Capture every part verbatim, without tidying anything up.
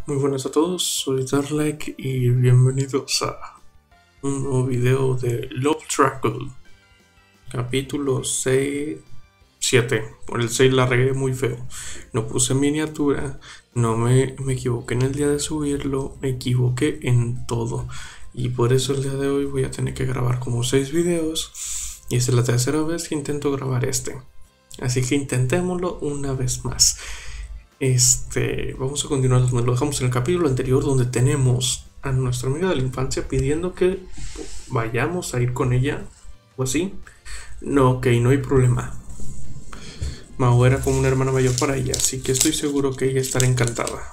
Muy buenas a todos, soy Darlek y bienvenidos a un nuevo video de Love Triangle, capítulo seis, siete. Por el seis la regué muy feo, no puse miniatura, no me, me equivoqué en el día de subirlo, me equivoqué en todo. Y por eso el día de hoy voy a tener que grabar como seis videos y esta es la tercera vez que intento grabar este. Así que intentémoslo una vez más. Este, vamos a continuar donde lo dejamos en el capítulo anterior, donde tenemos a nuestra amiga de la infancia pidiendo que vayamos a ir con ella o así. No, ok, no hay problema. Mao era como una hermana mayor para ella, así que estoy seguro que ella estará encantada.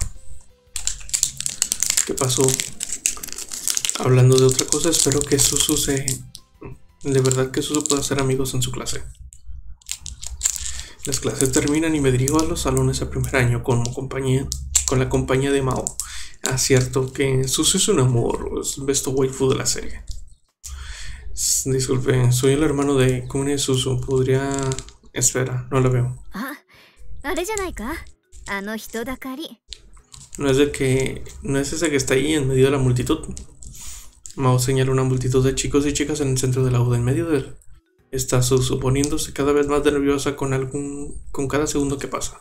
¿Qué pasó? Hablando de otra cosa, espero que Susu se... De verdad que Susu pueda hacer amigos en su clase. Las clases terminan y me dirijo a los salones de primer año con, compañía, con la compañía de Mao. Ah, cierto que Susu es un amor, es el best waifu de la serie. Disculpe, soy el hermano de Kune Susu. Podría... Espera, no la veo. No es de que... No es ese que está ahí en medio de la multitud. Mao señala una multitud de chicos y chicas en el centro del aula, en medio de él. Está Susu poniéndose cada vez más nerviosa con algún con cada segundo que pasa.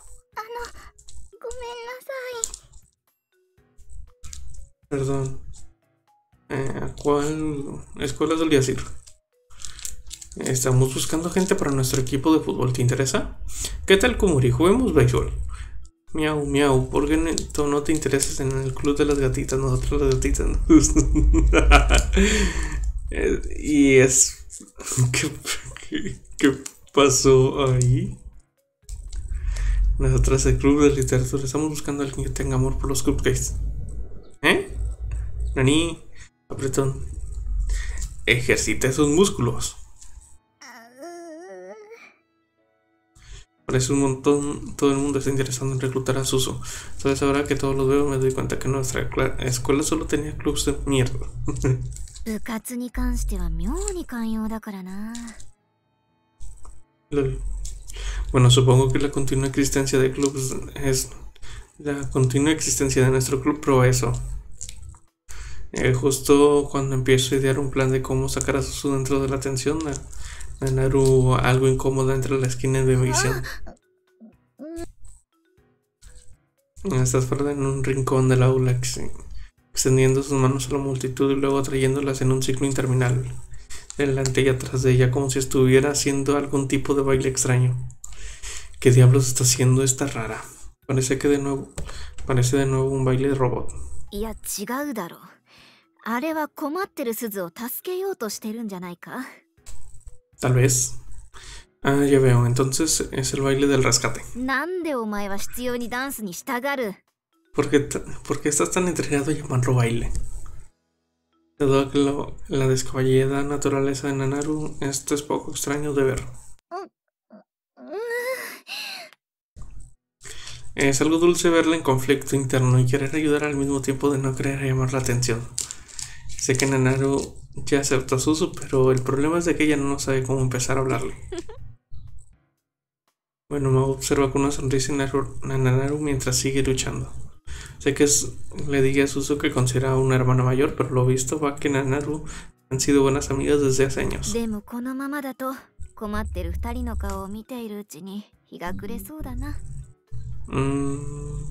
Perdón. Eh, ¿Cuál escuela solías ir? Estamos buscando gente para nuestro equipo de fútbol. ¿Te interesa? ¿Qué tal, Kumuri? Juguemos béisbol. Miau, miau. ¿Por qué no, no te interesas en el club de las gatitas? Nosotros las gatitas. Y es... ¿Qué, qué, qué pasó ahí? Nosotras, el club de literatura, estamos buscando a alguien que tenga amor por los cupcakes. ¿Eh? Nani, apretón. Ejercita esos músculos. Parece un montón. Todo el mundo está interesado en reclutar a Susu. Sabes, ahora que todos los veo me doy cuenta que nuestra escuela solo tenía clubs de mierda. Lol. Bueno, supongo que la continua existencia de clubs es... La continua existencia de nuestro club prueba eso. Eh, justo cuando empiezo a idear un plan de cómo sacar a Susu dentro de la atención, a, a Naru algo incómoda entre la esquina de mi visión. Estás fuera en un rincón del aula, extendiendo sus manos a la multitud y luego atrayéndolas en un ciclo interminable, delante y atrás de ella, como si estuviera haciendo algún tipo de baile extraño. ¿Qué diablos está haciendo esta rara? Parece que de nuevo, parece de nuevo un baile de robot. Tal vez. Ah, ya veo, entonces es el baile del rescate. ¿Por qué, ¿por qué estás tan entrenado a llamarlo baile? Dado que lo, la descabellada naturaleza de Nanaru, esto es poco extraño de ver. Es algo dulce verla en conflicto interno y querer ayudar al mismo tiempo de no querer llamar la atención. Sé que Nanaru ya aceptó a Susu, pero el problema es de que ella no sabe cómo empezar a hablarle. Bueno, me observa con una sonrisa a Nanaru mientras sigue luchando. Sé que es, le dije a Susu que considera a una hermana mayor, pero lo visto va que Nanaru han sido buenas amigas desde hace años. Mm.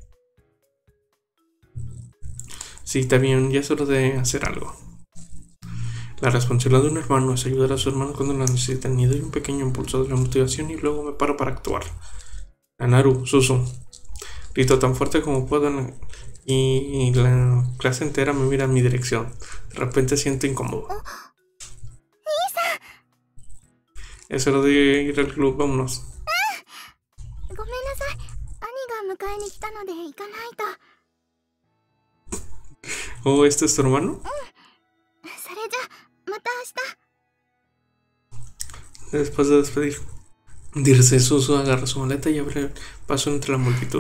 Sí, está bien, ya es hora de hacer algo. La responsabilidad de un hermano es ayudar a su hermano cuando lo necesitan, y doy un pequeño impulso de la motivación y luego me paro para actuar. Nanaru, Susu. Grito tan fuerte como puedo y la clase entera me mira en mi dirección. De repente siento incómodo. Es hora de ir al club, vámonos. ¿Oh, este es tu hermano? Después de despedir, dirse Susu agarra su maleta y abre paso entre la multitud.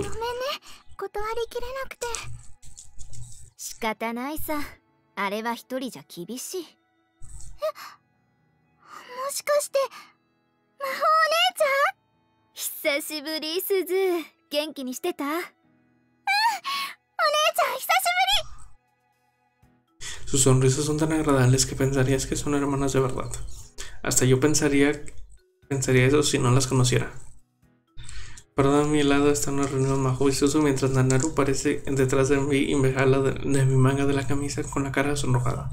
Sus sonrisas son tan agradables que pensarías que son hermanas de verdad. Hasta yo pensaría, pensaría eso si no las conociera. Parado a mi lado está una reunión majestuosa mientras Nanaru aparece detrás de mí y me jala de, de mi manga de la camisa con la cara sonrojada.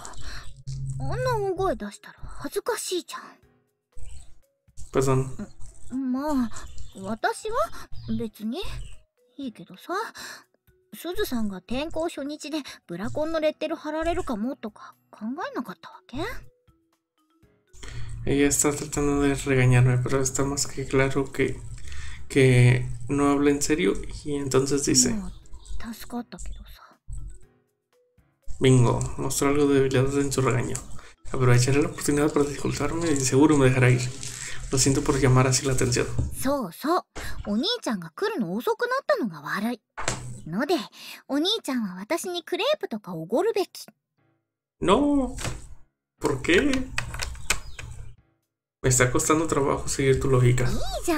Perdón. まあ、私は別にいいけどさ、すずさんが転校初日でブラコンのレッテル貼られるかもとか考えなかったわけ？ Ella está tratando de regañarme, pero está más que claro que, que no habla en serio y entonces dice: Bingo, mostró algo de debilidad en su regaño. Aprovecharé la oportunidad para disculparme y seguro me dejará ir. Lo siento por llamar así la atención. No, ¿por qué? Me está costando trabajo seguir tu lógica.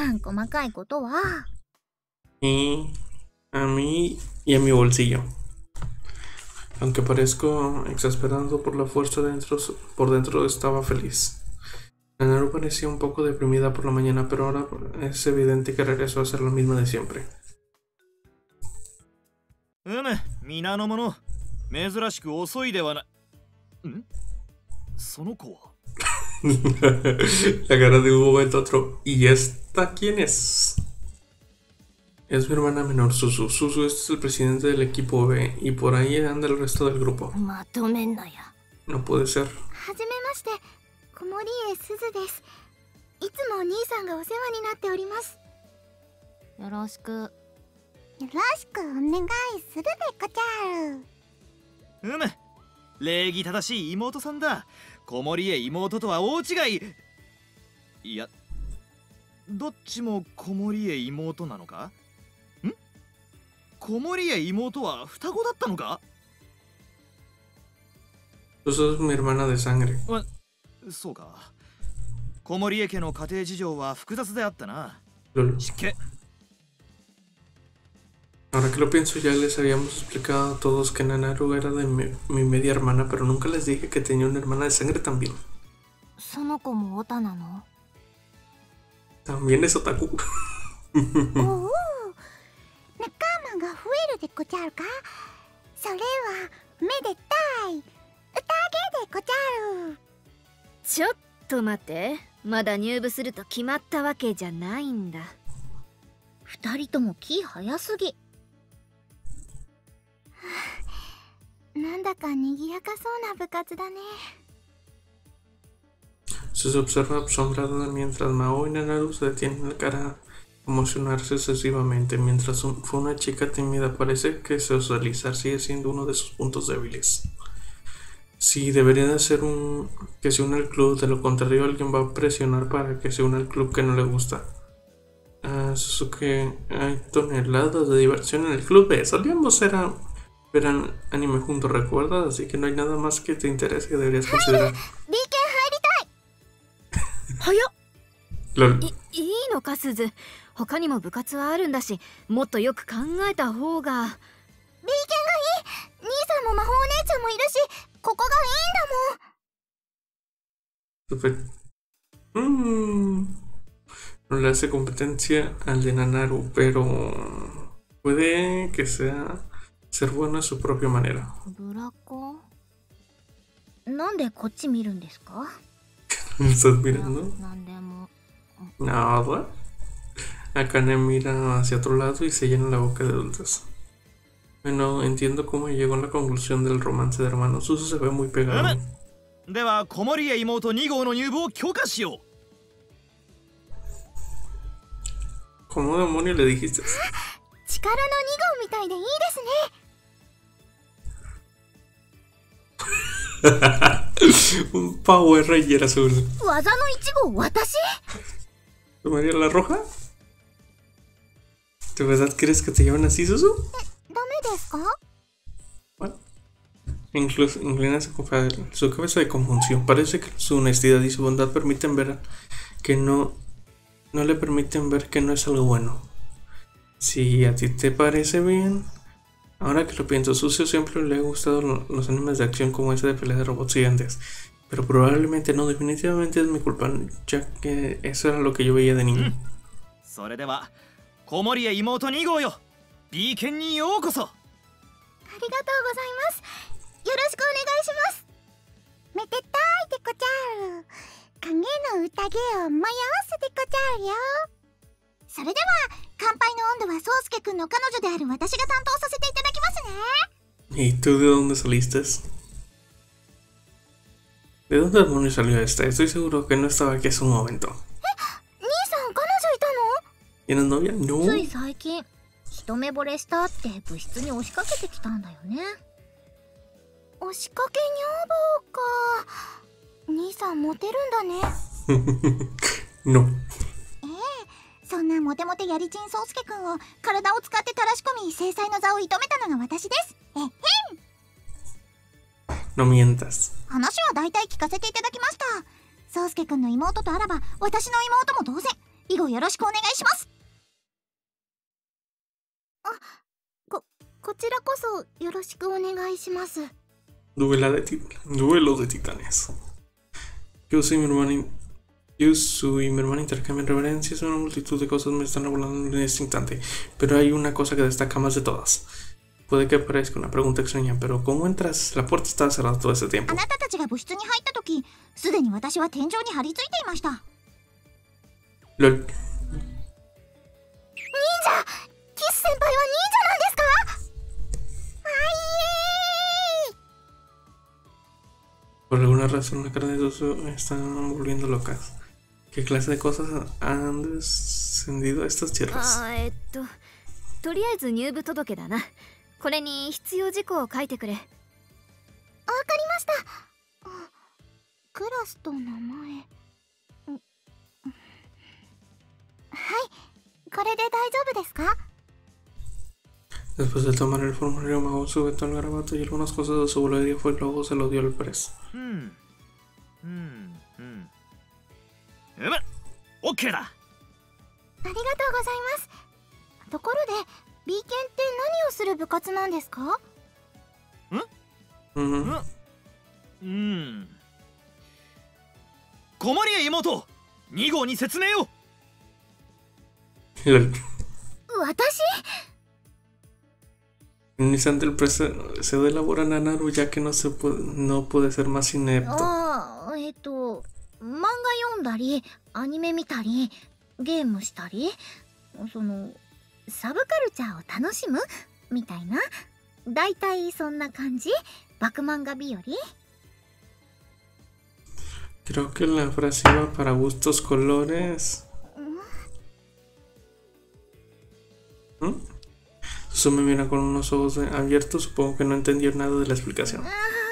Y a mí y a mi bolsillo. Aunque parezco exasperado por la fuerza dentro, por dentro estaba feliz. Nanaru parecía un poco deprimida por la mañana, pero ahora es evidente que regresó a ser la misma de siempre. La cara de un momento a otro. ¿Y esta quién es? Es mi hermana menor, Suzu. Suzu es el presidente del equipo B y por ahí anda el resto del grupo. No puede ser. Suzu es mi hermana de sangre. Lolo. Ahora que lo pienso, ya les habíamos explicado a todos que Nanaru era de mi, mi media hermana, pero nunca les dije que tenía una hermana de sangre también. También es otaku. Se observa asombrada mientras Mao y Nanaru se detienen la cara a emocionarse excesivamente. Mientras un, fue una chica tímida, parece que socializar sigue siendo uno de sus puntos débiles. Sí, debería de ser un que se una al club, de lo contrario alguien va a presionar para que se una al club que no le gusta. Ah, eso que hay toneladas de diversión en el club. Eh, solíamos ver, a, ver a anime juntos, ¿recuerdas? Así que no hay nada más que te interese que deberías considerar. Lol. Super. Mm. No le hace competencia al de Nanaru, pero puede que sea ser bueno a su propia manera. ¿Me estás mirando? Nada. Akane mira hacia otro lado y se llena la boca de dulces. Bueno, entiendo cómo llegó a la conclusión del romance de hermanos. Suzu se ve muy pegado. ¿Cómo demonios le dijiste? Un Power Ranger azul. ¿Tomaría la roja? ¿De verdad crees que te llaman así, Suzu? Bueno, incluso inclina su, su cabeza de confusión. Parece que su honestidad y su bondad permiten ver que no, no le permiten ver que no es algo bueno. Si a ti te parece bien, Ahora que lo pienso, Sucio siempre le ha gustado lo- los animes de acción como ese de pelea de robots gigantes. Pero probablemente no, definitivamente es mi culpa, ya que eso era lo que yo veía de niño. それでは子守や妹に号よ B 県にようこそ。 ありがとうございます。よろしくお願いします。めでたいでこちゃる。影の宴を催すでこちゃるよ。それでは乾杯の温度は宗介くんの彼女である私が担当させていただきますね。 ¿Y tú de dónde saliste? ¿De dónde demonios salió esta? Estoy seguro que no estaba aquí hace un momento. 兄さん彼女いたの？ ¿Tienes novia? No. つい最近一目惚れしたって部室に押しかけてきたんだよね。押しかけ女房か。兄さんモテるんだね。 No. そんなモテモテやりちん宗介くんを体を使って垂らし込み制裁の座を射止めたのが私です。えへん。 No mientas. 話は大体聞かせていただきました。宗介くんの妹とあらば私の妹も同然。以後よろしくお願いします。あ、こ、こちらこそよろしくお願いします。 Duela de tit- Duelo de titanes. Yo soy mi hermana. in- Yo soy mi hermana intercambian reverencias. Una multitud de cosas me están revolando en este instante. Pero hay una cosa que destaca más de todas. Puede que parezca una pregunta extraña, pero ¿cómo entras? La puerta estaba cerrada todo ese tiempo. あなたたちが部室に入った時、すでに私は天井に張り付いていました。 LOL. キス先輩は忍者なんですか？あいえー。 Por alguna razón la cara de Susu están volviendo locas. ¿Qué clase de cosas han descendido a estas tierras? あーえっととりあえず入部届だな。これに必要事項を書いてくれ。 わかりました。クラスと名前。はい、これで大丈夫ですか？ Después de tomar el formulario, Mago sujetó el garabato y algunas cosas de su bolígrafo y luego se lo dio al press. うんうんうんうむ OK だ。 ありがとうございます。ところで B 研って何をする部活なんですか？ Mm. うん子守や妹に号に説明を。 LOL. 私？ En un instante el press se elabora a Naru ya que no, se puede, no puede ser más inepto. ああ、えっと漫画読んだりアニメ見たりゲームしたり、そのサブカルチャーを楽しむみたいな、だいたいそんな感じ。バク漫画日和。 Creo que la frase iba para gustos colores. ¿Mm? Susu me mira con unos ojos abiertos, supongo que no entendió nada de la explicación.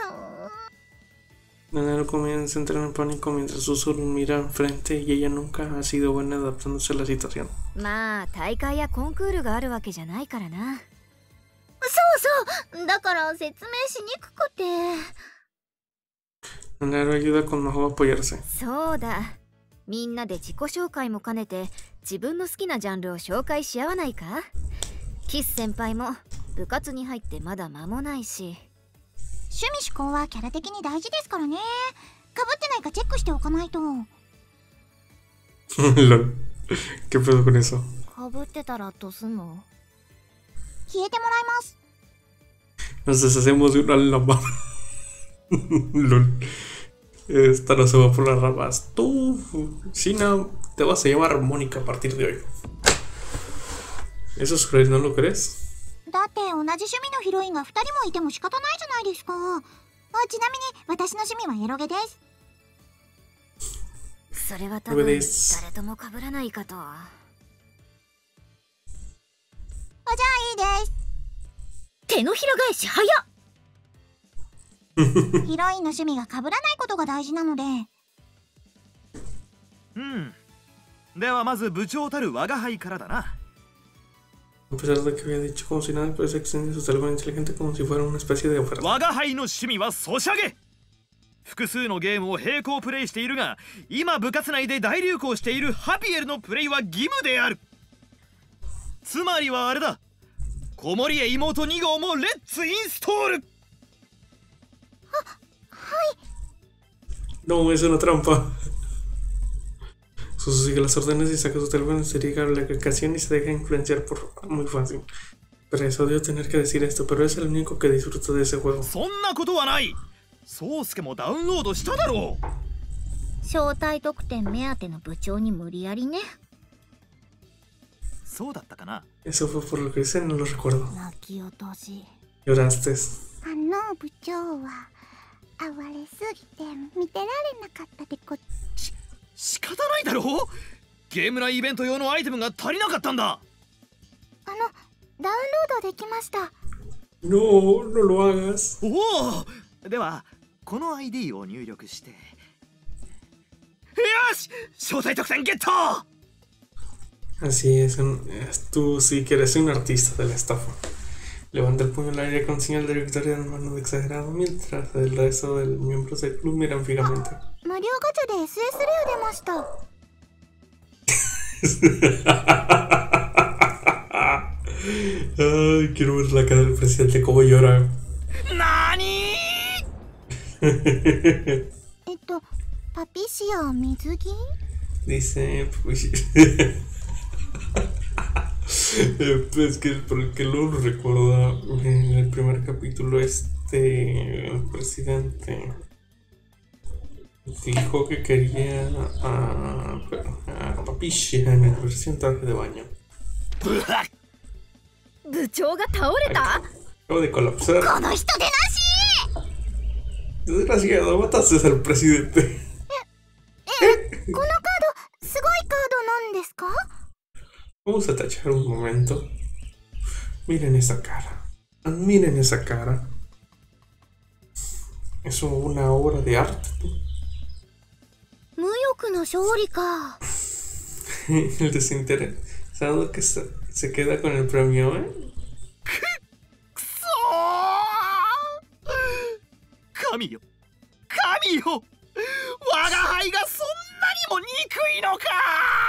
Naru comienza a entrar en pánico mientras Susu mira enfrente y ella nunca ha sido buena adaptándose a la situación. まあ大会やコンクールがあるわけじゃないからな。 そうそう、だから説明しにくくて。 Naru ayuda con Maho a apoyarse. そうだ、みんなで自己紹介も兼ねて自分の好きなジャンルを紹介し合わないか。キス先輩も部活に入ってまだ間もないし。 趣味思考はキャラ的に大事ですからね。かぶってないかチェックしておかないと。 LOL. ¿Qué pedo con eso? かぶってたらどうすんの？ 消えてもらいます。 Nos deshacemos de una lama. LOL. Esta no se va por las ramas. Tú, Sina, te vas a llamar Mónica a partir de hoy. ¿Eso es crees? ¿No lo crees? だって同じ趣味のヒロインがふたりもいても仕方ないじゃないですか。あ、ちなみに私の趣味はエロゲです。 それは多分誰エロゲですとも被らないかと。 あ、じゃあいいです。手のひら返し早っ。ヒロインの趣味が被らないことが大事なので。 うんではまず部長たる我が輩からだな。 A pesar de que había dicho como si nada, pues extiende su teléfono inteligente como si fuera una especie de oferta. 我が輩の趣味はソシャゲ。複数のゲームを並行プレイしているが、今部活内で大流行しているハピエルのプレイは義務である。つまりはあれだ、 子守へ妹に号もレッツインストール。 No, es una trampa. Susu sigue las órdenes y saca su teléfono, se dirige a la aplicación y se deja influenciar por muy fácil. Pero es odio tener que decir esto, pero es el único que disfruta de ese juego. そんなことはない。宗介もダウンロードしただろう。 招待特典目当ての部長に無理やりね。 そうだったかな。 Eso fue por lo que hice, no lo recuerdo. 泣き落とし。 Lloraste. あの部長は哀れすぎて見てられなかったでこっち。 仕方ないだろう。ゲーム内イベント用のアイテムが足りなかったんだ。 あのダウンロードできました。 No, no lo hagas. おお。ではこの アイディー を入力して。よし、招待特典ゲット。 Así es, un- es- tú sí que eres un artista de la estafa. Levanta el puño al aire con señal de victoria en mano de exagerado, mientras el resto de los miembros del club miran fijamente. マリオガチャで エスエス レア出ました。 Ay, quiero ver la cara del presidente cómo llora. なーにえっとパピシア水着？ Dice, pues, eh, pues que por el que lo recuerda en el primer capítulo, este el presidente dijo que quería a, a Papicia en el versión traje de baño. 部長が倒れた。 Acabo de colapsar. この人でなし。 Desgraciado, mataste al presidente. このカードすごいカードなんですか？ Vamos a tachar un momento. Miren esa cara. Miren esa cara. Es una obra de arte. 無欲の勝利か。 El desinteresado que se, se queda con el premio, ¿eh? くそー。神よ神よ、我が輩がそんなにも憎いのか。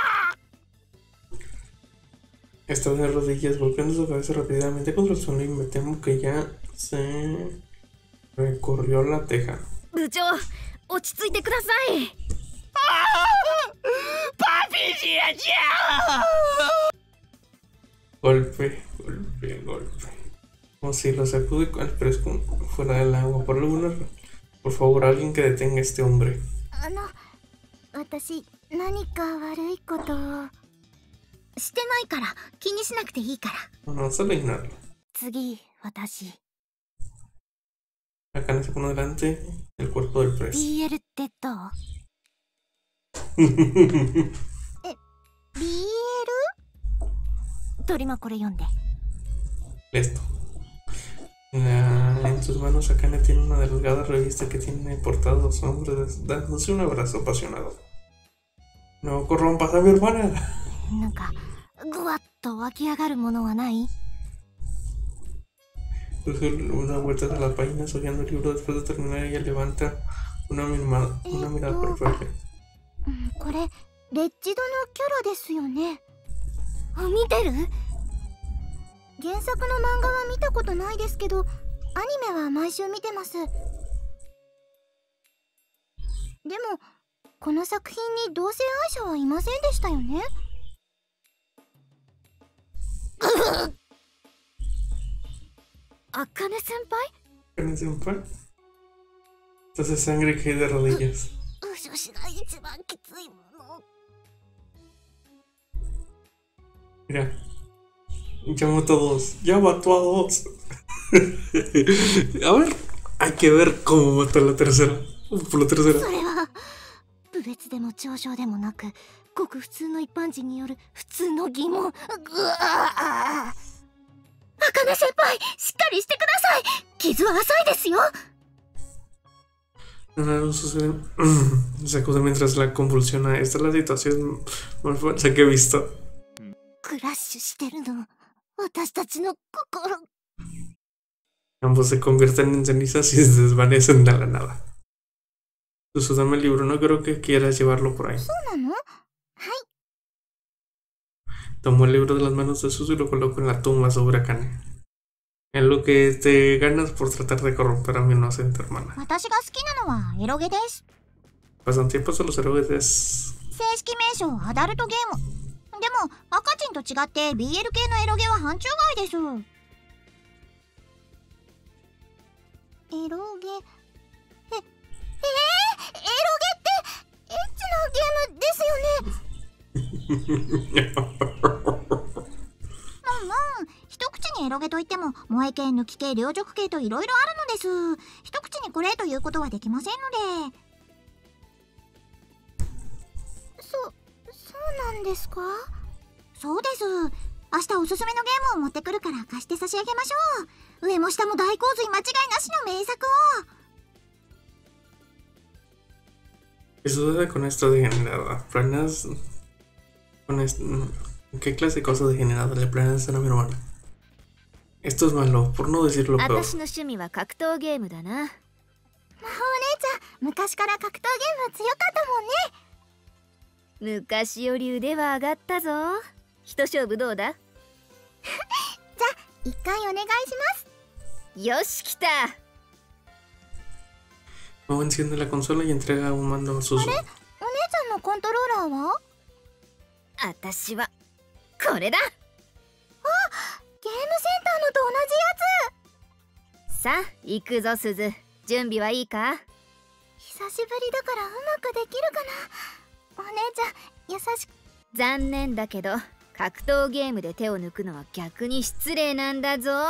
Está de rodillas, golpeando su cabeza rápidamente contra el suelo y me temo que ya se recorrió la teja. 部長、落ち着いてください。 パピシアちゃん。 Golpe, golpe, golpe. Como si lo sacude al fresco fuera del agua. Por alguna razón. Por favor, alguien que detenga a este hombre. あの私何か悪いことを。 してないから気にしなくていいから。 No, solo ignóralo. 次私 Acá se pone delante el cuerpo del preso. ディーエル ってどう？ え ディーエル？ トリマこれ読んで。 Esto. La- en sus manos Akane tiene una delgada revista que tiene portados dos hombres dándose un abrazo apasionado. No corrompas a mi hermana. なんかぐわっと湧き上がるものはない？ Da vueltas a las páginas hojeando el libro. Después de terminar, ella levanta una, mirma- una mirada perpleja. うんこれレッジドのキャラですよね。あ、見てる？原作の漫画は見たことないですけど、アニメは毎週見てます。でもこの作品に同性愛者はいませんでしたよね。 あかね先輩？ Akane senpai. Entonces sangre cae de rodillas. うしょしが一番きついもの。 Mira. Ya mató a dos. Ya mató a dos. A ver. Hay que ver cómo mató a la tercera. Por la tercera. それは部別でも嘲笑でもなく、ごく普通の一般人による普通の疑問。ぐわあ。茜先輩、しっかりしてください。傷は浅いですよ。 Nada sucede. Sacude mientras la convulsiona. Esta es la situación más falsa que he visto. クラッシュしてるの。私たちの心。 Ambos se convierten en cenizas y se desvanecen de la nada. Susu, dame el libro. No creo que quieras llevarlo por ahí. そうなの？ Tomó el libro de las manos de Susu y lo colocó en la tumba sobre Akane. En lo que te ganas por tratar de corromper a mi inocente hermana. 私が好きなのはエロゲです。 Pasatiempos de los héroes. 正式名称アダルトゲーム。でも赤チンと違って ビーエル 系のエロゲは範疇外です。エロゲえ、えー、エロゲってエッチなゲームですよね。うんうん、一口にエロゲといっても萌え系、抜き系、両辱系といろいろあるのです。一口にこれということはできませんので。そ、そうなんですか？そうです。明日おすすめのゲームを持ってくるから貸して差し上げましょう。上も下も大洪水間違いなしの名作を。 ¿Qué sucede con esto degenerada? ¿Planeas con esto? ¿Qué clase de cosa degenerada le planeas hacer a mi hermana? Esto es malo, por no decirlo peor. 私の趣味は格闘ゲームだな。 魔法お姉ちゃん、昔から格闘ゲーム強かったもんね。 昔より腕は上がったぞ。一勝負どうだ？ じゃあ一回お願いします。 よし、来た。 Mo enciende la consola y entrega un mando a Suzu. お姉ちゃんのコントローラーは？ 私はこれだ。 あ、ゲームセンターのと同じやつ。 さあ行くぞすず。準備はいいか？ 久しぶりだからうまくできるかな。お姉ちゃん優しく。 残念だけど格闘ゲームで手を抜くのは逆に失礼なんだぞ。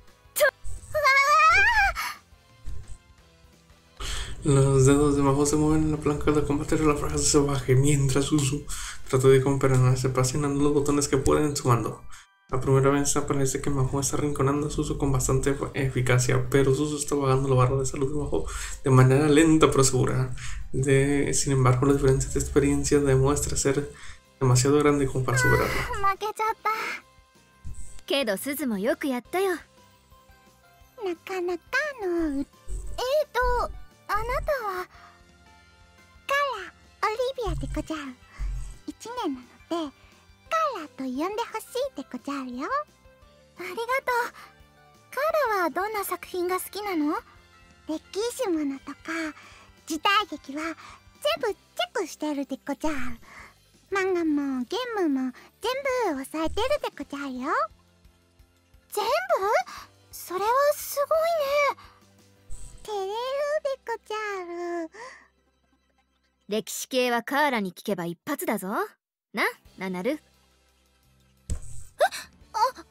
Los dedos de Majo se mueven en la planca de combate de la frase salvaje mientras Suzu trata de compenetrarse presionando los botones que pueden en su mando. A primera vista parece que Majo está arrinconando a Suzu con bastante eficacia, pero Suzu está bajando la barra de salud de Majo de manera lenta pero segura. De, sin embargo, la diferencia de experiencia demuestra ser demasiado grande como para superarla. 負けちゃった。 けどすずもよくやったよ。 なかなかの。えーとあなたはカラ・オリビアでござる。いちねんなのでカラと呼んでほしいでござるよ。ありがとう。カラはどんな作品が好きなの？歴史ものとか時代劇は全部チェックしてるでござる。漫画もゲームも全部押さえてるでござるよ。全部？それはすごいね。照れるでござる。 歴史系はカーラに聞けば一発だぞ。な、ナナル。え？ あ、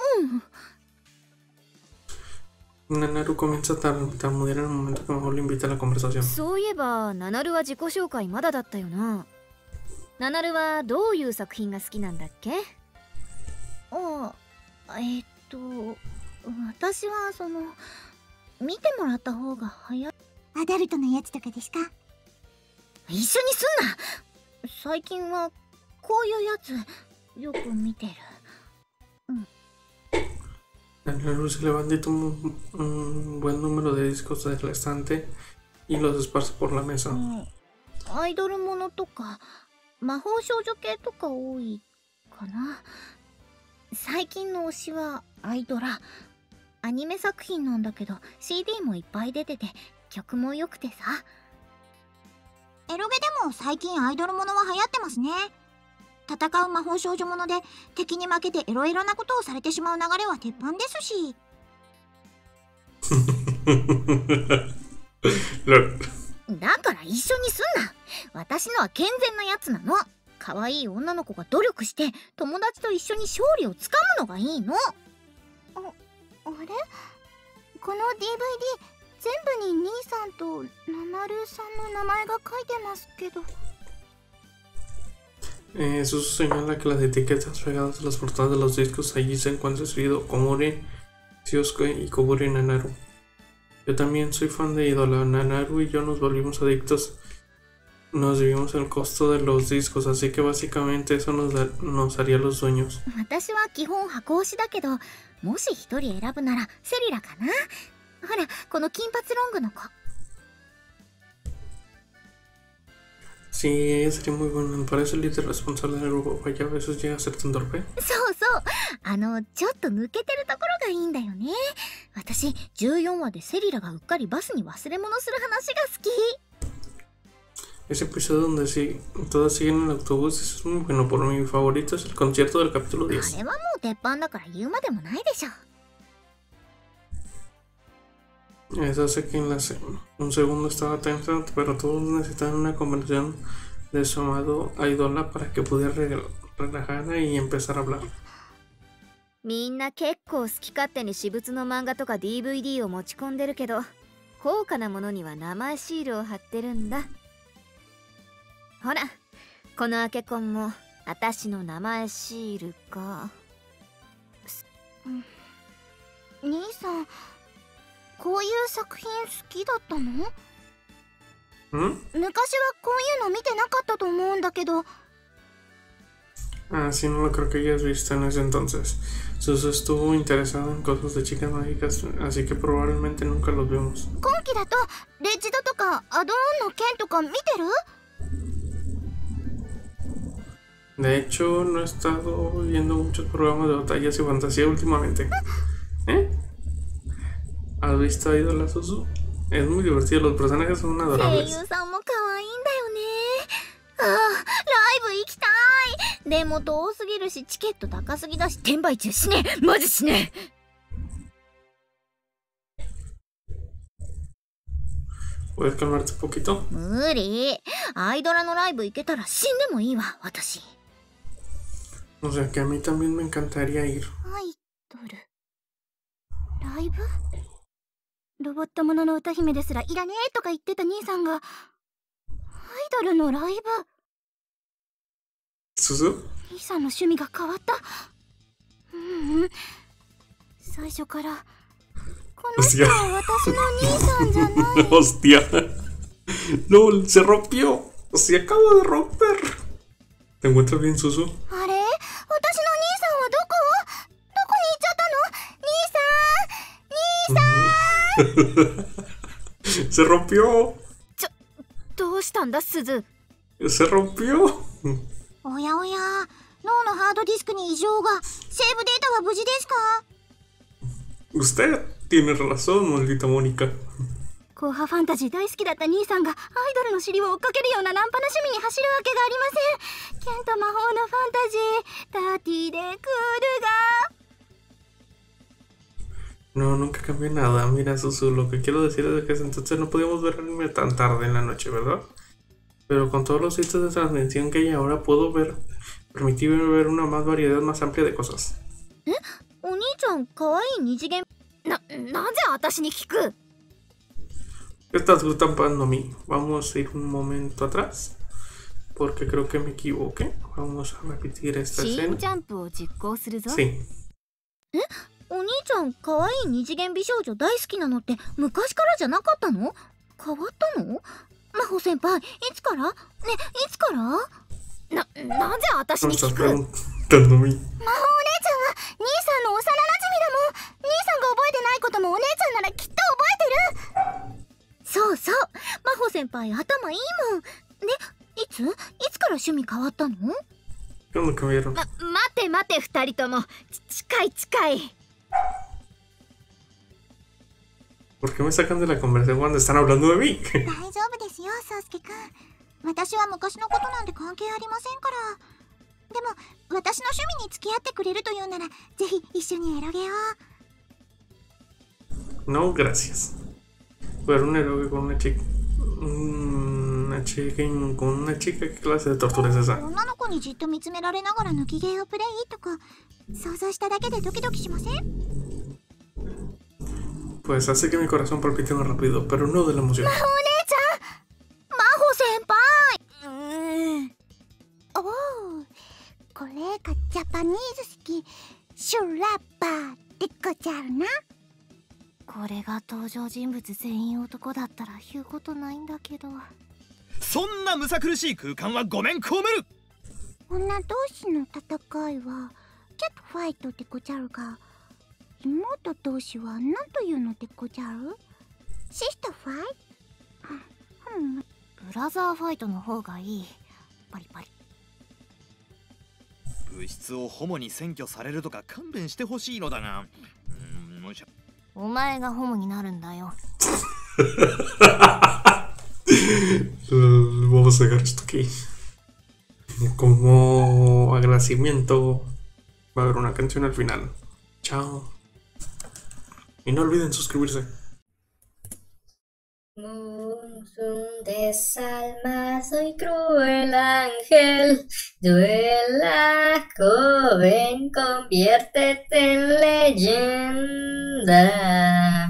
うん。Nanaru comienza a tartamudear en el momento que Majo le invita a la conversación. そういえばナナルは自己紹介まだだったよな。ナナルはどういう作品が好きなんだっけ？ あ、えっと私はその見てもらった方が早い。アダルトのやつとかですか？一緒にすんな。最近はこういうやつよく見てる。うん。 Nanaru se levanta y toma un, un buen número de discos del estante y los esparce por la mesa. うん、アイドルものとか魔法少女系とか多いかな。最近の推しはアイドラ。アニメ作品なんだけど シーディー もいっぱい出てて曲も良くてさ。エロゲでも最近アイドルものは流行ってますね。戦う魔法少女もので敵に負けてエロエロなことをされてしまう流れは鉄板ですし。だから一緒にすんな。私のは健全なやつなの。可愛い女の子が努力して友達と一緒に勝利をつかむのがいいの。あ、あれ？この ディーブイディー 全部に兄さんとナナルさんの名前が書いてますけど。 Eh, Suzu señala que las etiquetas pegadas a las portadas de los discos allí se encuentra escrito Komori, Shiosuke y Koguri Nanaru. Yo también soy fan de Idola. Nanaru y yo nos volvimos adictos. Nos debimos el costo de los discos, así que básicamente eso nos, da, nos haría los dueños. 私は基本箱推しだけど、もし一人選ぶならセリラかな。ほら、この金髪ロングの子。 Sí, ella sería muy buena. Me parece el líder responsable del grupo. Vaya, a veces llega a ser tan torpe. そうそう、あのちょっと抜けてるところがいいんだよね。私じゅうよんわでセリラがうっかりバスに忘れ物する話が好き。 Ese episodio donde sí, todas siguen en el autobús es muy bueno. Por mi favorito es el concierto del capítulo あ diez. れはもう鉄板だから言うまでもないでしょ。 Eso hace que en la se- un segundo estaba tensa, pero todos necesitaban una conversación de su amado Aidola para que pudiera re- relajar y empezar a hablar. みんな結構好き勝手に私物の漫画とか ディーブイディー を持ち込んでるけど、高価なものには名前シールを貼ってるんだ。ほら、このアケコンも私の名前シールか。 兄さん、こういう作品好きだったの？ ¿Mm? 昔はこういうの見てなかったと思うんだけど。 Ah, sí, no lo creo que hayas visto en ese entonces. Susu estuvo interesado en cosas de chicas mágicas, así que probablemente nunca los vimos. 今期だとレジドとかアドオンの剣とか見てる？ De hecho, no he estado viendo muchos programas de batallas y fantasía últimamente. ¿Eh? ¿Has visto a Idola Susu? Es muy divertido, los personajes son 声 adorables. 優さんも可愛いんだよね。ああ、ライブ行きたい。でも遠すぎるしチケット高すぎだし転売中しねえ。マジしねえ。 ¿Puedes calmarte un poquito? 無理。アイドラのライブ行けたら死んでもいいわ、私。 O sea que a mí también me encantaría ir. アイドルライブ？ロボットものの歌姫ですらいらねえとか言ってた兄さんがアイドルのライブ。 ¿Susu? 兄さんの趣味が変わった。うんうん。最初からこの人 Hostia. は私の兄さんじゃない。 Hostia. No, se rompió. Se acaba de romper. ¿Te encuentras bien, Susu? あれ？私の兄さんはどこ？どこに行っちゃったの？兄さん！兄さん！ Se rompió. どうしたんだスズ？ Se rompió. おやおや、脳のハードディスクに異常が。セーブデータは無事ですか？ Usted tiene razón, maldita Mónica. 硬派ファンタジー大好きだった兄さんがアイドルの尻を追っかけるようなナンパな趣味に走るわけがありません。剣と魔法のファンタジー、ダーティーでクールが。 No, nunca cambié nada. Mira, Susu, lo que quiero decir es que desde entonces no podíamos ver anime tan tarde en la noche, ¿verdad? Pero con todos los sitios de transmisión que hay ahora puedo ver, permitirme ver una más variedad más amplia de cosas. お兄ちゃん可愛い二次元。 な、なぜ私に聞く？ ¿Qué estás gustando a mí? Vamos a ir un momento atrás, porque creo que me equivoqué. Vamos a repetir esta シーン escena. ジャンプを実行するぞ。 Sí. お兄ちゃん可愛い二次元美少女大好きなのって昔からじゃなかったの？変わったの？真帆先輩、いつから？ね、いつから？ な、なぜ私 No に estás 聞く？ preguntando a mí. 魔法お姉ちゃんは兄さんの幼馴染だもん。兄さんが覚えてないこともお姉ちゃんならきっと覚えてる。 そうそう、真帆先輩頭いいもん。で、いつ？いつから趣味変わったの？ ¿Cuándo cambiaron? ま、待て待て二人とも。ち近い近い。 ¿Por qué me sacan de la conversación cuando están hablando de mí? 大丈夫ですよ、宗介くん。私は昔のことなんて関係ありませんから。でも、私の趣味に付き合ってくれるというなら、ぜひ一緒にエロゲを。 No, gracias. Jugar un héroe con una chica. Una chica. Con una chica, ¿qué clase de tortura es esa? 女の子にじっと見つめられながら抜きゲーをプレイとか、想像しただけでドキドキしません？ Pues hace que mi corazón palpite más rápido, pero no de la emoción. お姉ちゃん、真帆先輩。うーん。おお、これがジャパニーズ好きシュラッパーでごじゃるな。これが登場人物全員男だったら言うことないんだけど。 そんなむさ苦しい空間はごめんこめる。 女同士の戦いはキャットファイトでごじゃるが、妹同士は何というのでごじゃる？シスターファイト？うん。 ブラザーファイトの方がいい。パリパリ。 物質をホモに占拠されるとか勘弁してほしいのだが、うーん、もしゃお前がホモになるんだよ。 Vamos a dejar esto aquí. Como agradecimiento, va a haber una canción al final. Chao. Y no olviden suscribirse. Desalmado y cruel ángel, duela, joven, conviértete en leyenda.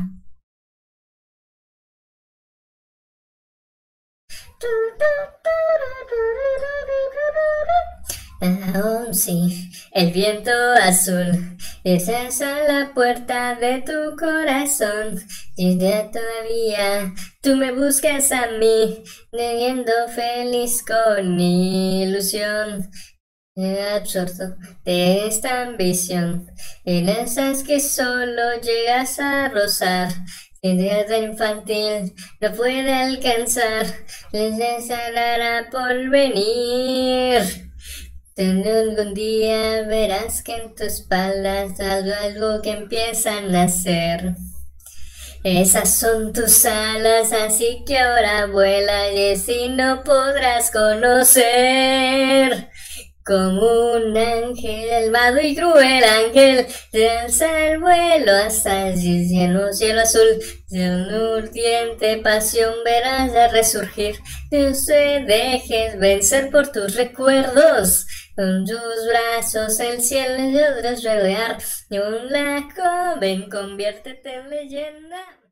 Aún sí, el viento azul deshace la puerta de tu corazón. Y ya todavía tú me buscas a mí, teniendo feliz con ilusión. Absorto de esta ambición, piensas que solo llegas a rozar. Sin de infantil no puede alcanzar, les desagrada por venir. Algún día verás que en tu espalda es algo, algo que empieza a nacer. Esas son tus alas, así que ahora vuela y así no podrás conocer. Como un ángel, malvado y cruel ángel, te alza el vuelo hasta el cielo, cielo azul. De una urdiente pasión verás a resurgir. No te dejes vencer por tus recuerdos. Con tus brazos el cielo podrás rodear. Y una joven, conviértete en leyenda.